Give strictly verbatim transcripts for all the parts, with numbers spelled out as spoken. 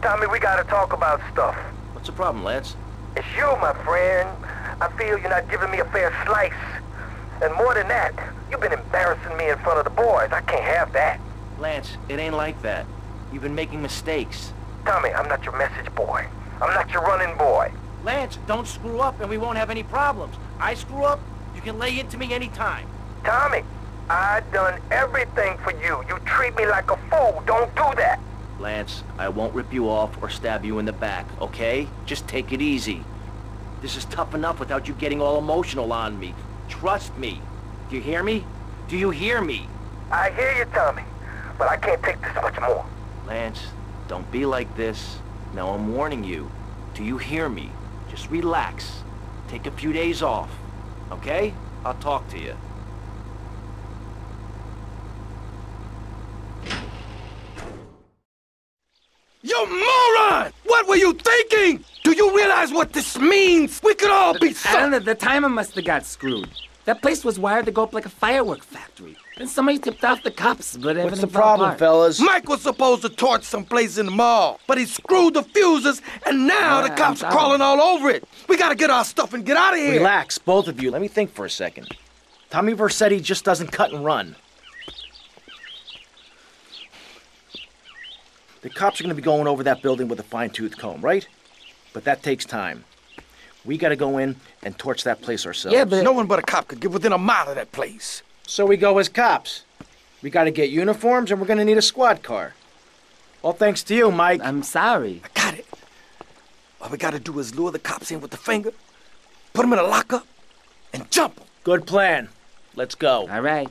Tommy, we gotta talk about stuff. What's the problem, Lance? It's you, my friend. I feel you're not giving me a fair slice. And more than that, you've been embarrassing me in front of the boys. I can't have that. Lance, it ain't like that. You've been making mistakes. Tommy, I'm not your message boy. I'm not your running boy. Lance, don't screw up and we won't have any problems. I screw up, you can lay into me anytime. Tommy, I've done everything for you. You treat me like a fool. Don't do that. Lance, I won't rip you off or stab you in the back, okay? Just take it easy. This is tough enough without you getting all emotional on me. Trust me. Do you hear me? Do you hear me? I hear you, Tommy, but I can't take this much more. Lance, don't be like this. Now I'm warning you. Do you hear me? Just relax. Take a few days off, okay? I'll talk to you. You moron! What were you thinking? Do you realize what this means? We could all be so- I don't know, the timer must have got screwed. That place was wired to go up like a firework factory. Then somebody tipped off the cops, but everything What's the fell problem, apart. fellas? Mike was supposed to torch someplace in the mall, but he screwed the fuses, and now Yeah, the cops I'm are sorry. crawling all over it. We gotta get our stuff and get out of here. Relax, both of you. Let me think for a second. Tommy Vercetti just doesn't cut and run. The cops are going to be going over that building with a fine-tooth comb, right? But that takes time. We got to go in and torch that place ourselves. Yeah, but... No one but a cop could get within a mile of that place. So we go as cops. We got to get uniforms, and we're going to need a squad car. All thanks to you, Mike. I'm sorry. I got it. All we gotta do is lure the cops in with the finger, put them in a lockup, and jump them. Good plan. Let's go. All right.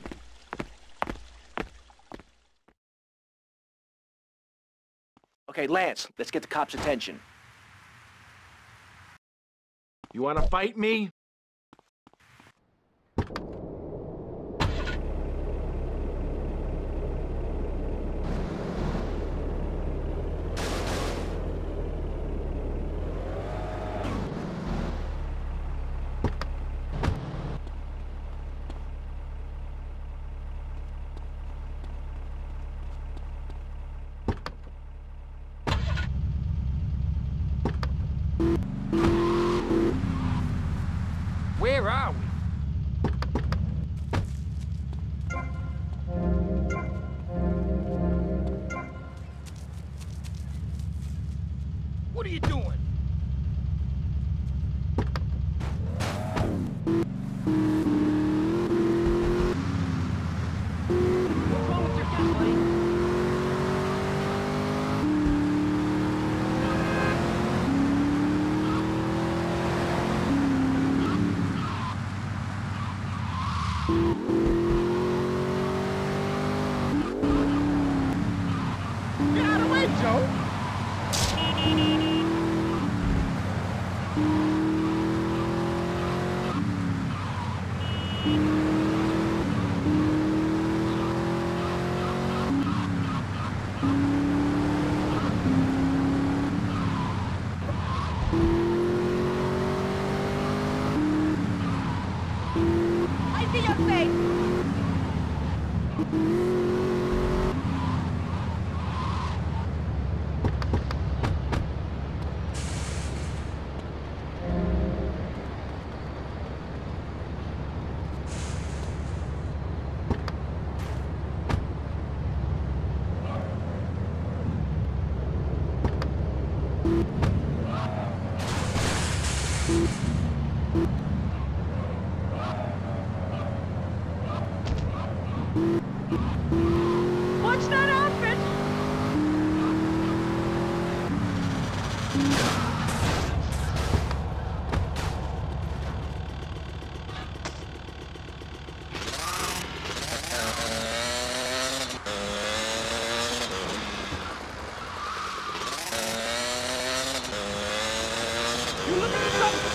Okay, Lance, let's get the cops' attention. You wanna fight me? Where are we? What are you doing? What's wrong with your gun, buddy? Get out of the way, Joe! I see your face! Watch that outfit! You looking at something?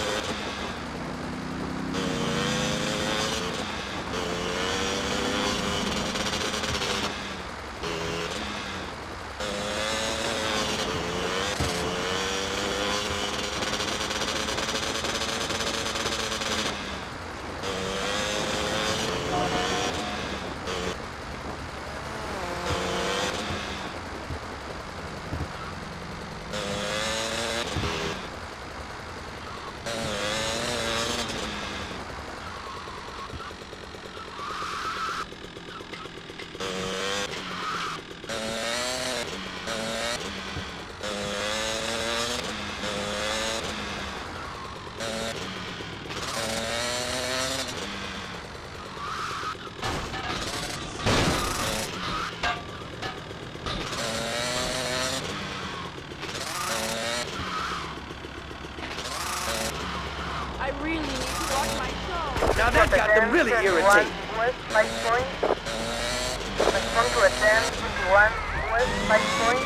I got them really irritated. West five point. Respond to a ten twenty-one West five point.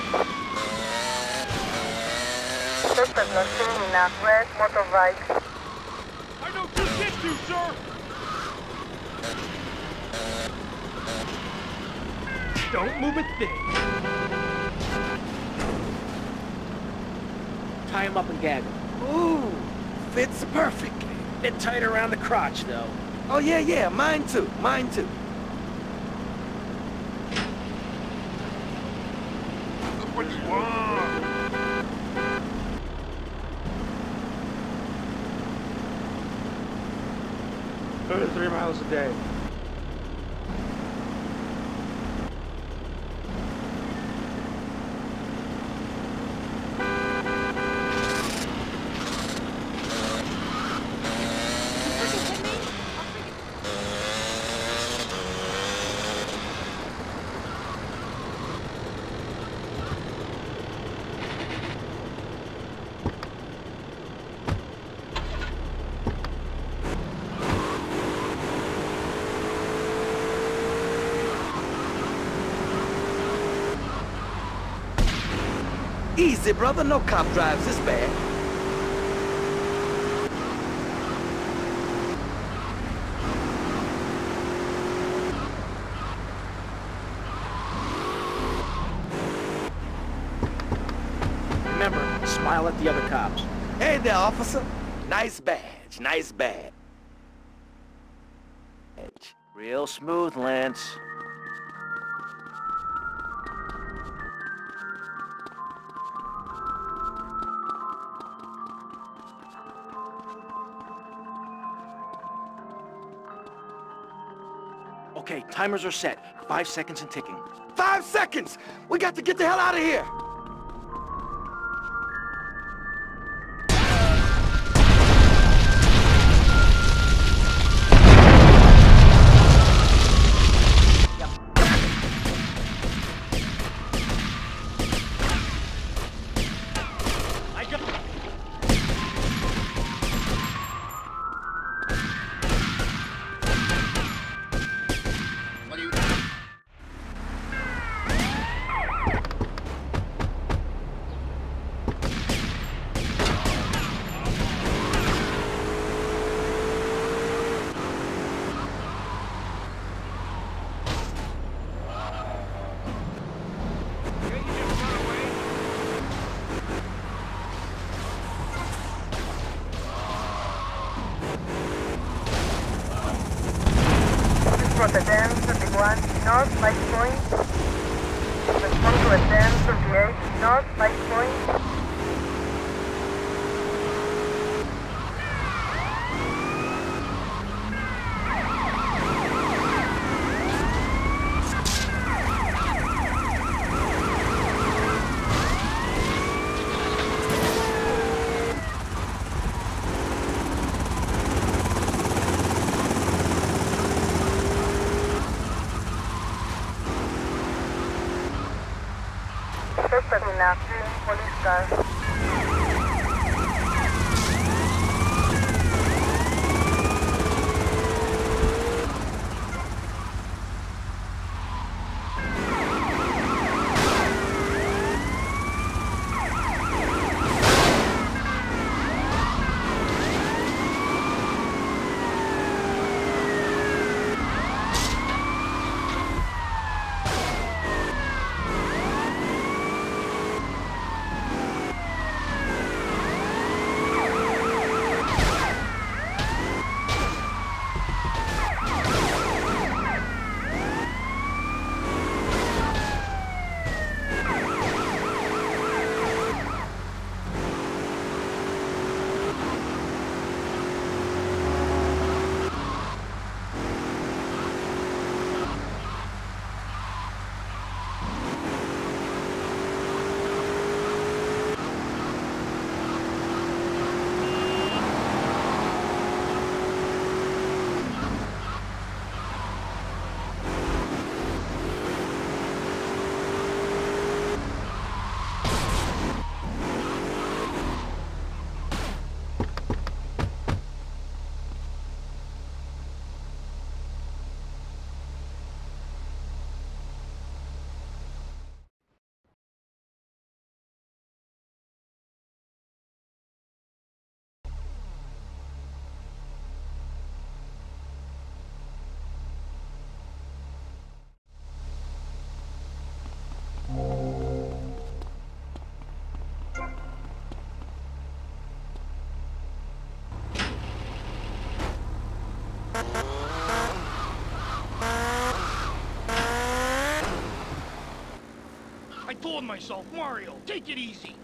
Suspect not seen in a red motorbike. I don't just hit you, sir! Don't move a thing. Tie him up and gag him. Ooh, fits perfectly. Bit tight around the crotch, though. Oh, yeah, yeah, mine too, mine too. Look what you want. thirty-three miles a day. Easy, brother. No cop drives this bad. Remember, smile at the other cops. Hey there, officer. Nice badge, nice badge. Real smooth, Lance. Okay, timers are set. Five seconds and ticking. Five seconds! We got to get the hell out of here! From the ten thirty-one North five point. Respond to a ten thirty-eight North five point. Suspect in a green police car. I told myself, Mario, take it easy.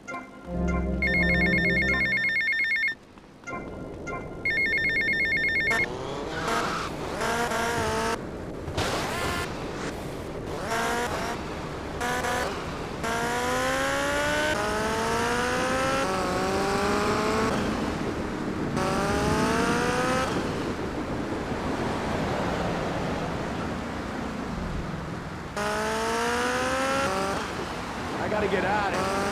I gotta get out of here.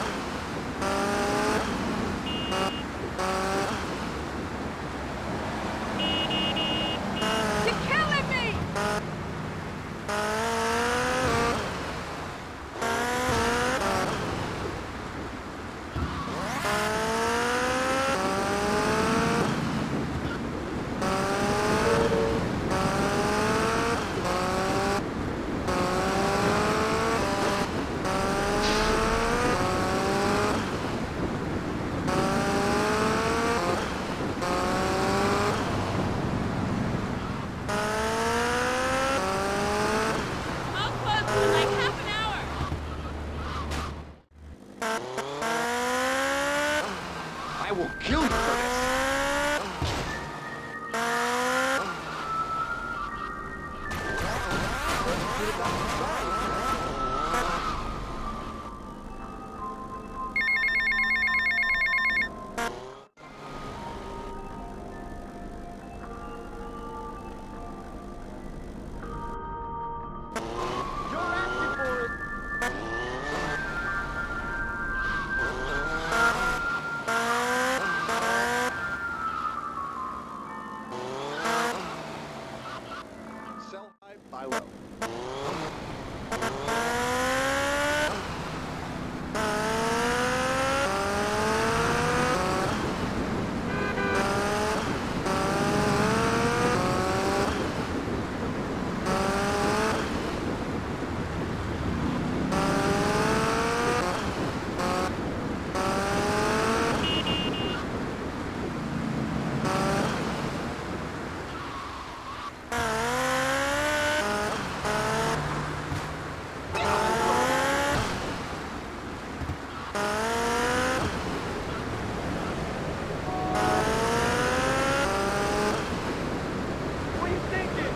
You're killing me! I'll close in like half an hour. I will kill you for this. Sell high, buy low. What are you thinking?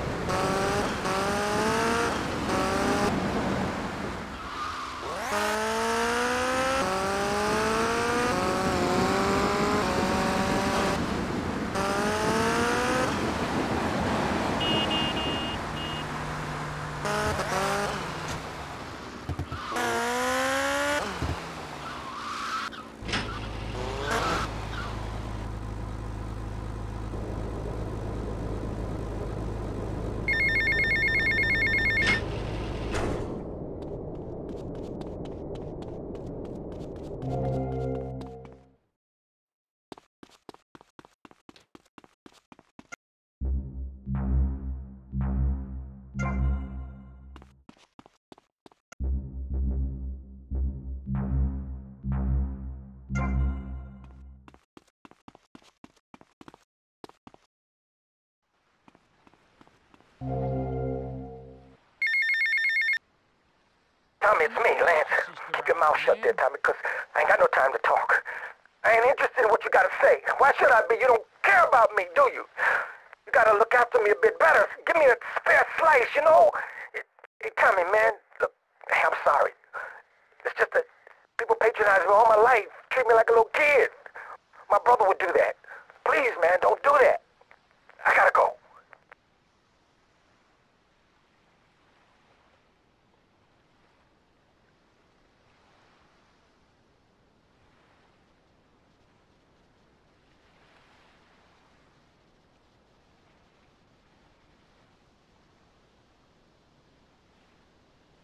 Tommy, it's me, Lance. Keep your mouth shut there, Tommy, because I ain't got no time to talk. I ain't interested in what you gotta say. Why should I be? You don't care about me, do you? You gotta look after me a bit better. Give me a fair slice, you know? Hey, Tommy, man, look, I'm sorry. It's just that people patronize me all my life, treat me like a little kid. My brother would do that. Please, man, don't do that. I gotta go.